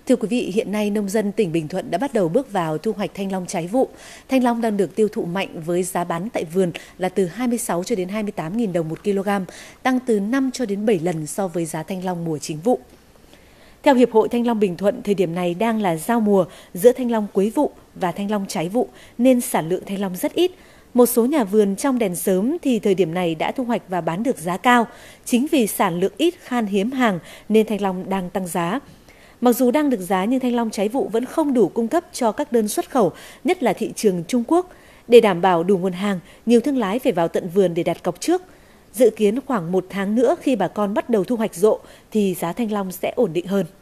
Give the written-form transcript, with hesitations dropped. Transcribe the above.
Thưa quý vị, hiện nay nông dân tỉnh Bình Thuận đã bắt đầu bước vào thu hoạch thanh long trái vụ. Thanh long đang được tiêu thụ mạnh với giá bán tại vườn là từ 26 cho đến 28.000 đồng một kg, tăng từ 5 cho đến 7 lần so với giá thanh long mùa chính vụ. Theo Hiệp hội Thanh long Bình Thuận, thời điểm này đang là giao mùa giữa thanh long cuối vụ và thanh long trái vụ nên sản lượng thanh long rất ít. Một số nhà vườn trong đèn sớm thì thời điểm này đã thu hoạch và bán được giá cao. Chính vì sản lượng ít, khan hiếm hàng nên thanh long đang tăng giá. Mặc dù đang được giá nhưng thanh long trái vụ vẫn không đủ cung cấp cho các đơn xuất khẩu, nhất là thị trường Trung Quốc. Để đảm bảo đủ nguồn hàng, nhiều thương lái phải vào tận vườn để đặt cọc trước. Dự kiến khoảng 1 tháng nữa khi bà con bắt đầu thu hoạch rộ thì giá thanh long sẽ ổn định hơn.